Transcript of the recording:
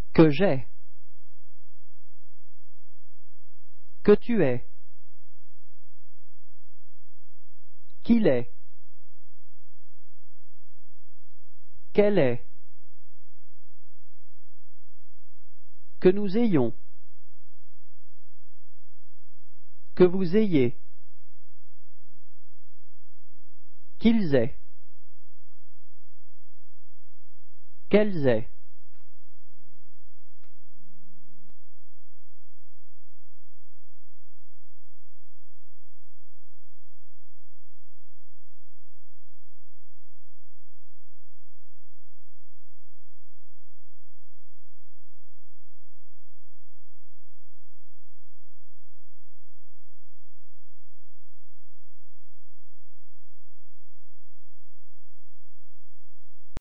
que j'ai, que tu es, qu'il est, qu'elle est, que nous ayons, que vous ayez, qu'ils aient, qu'elles aient.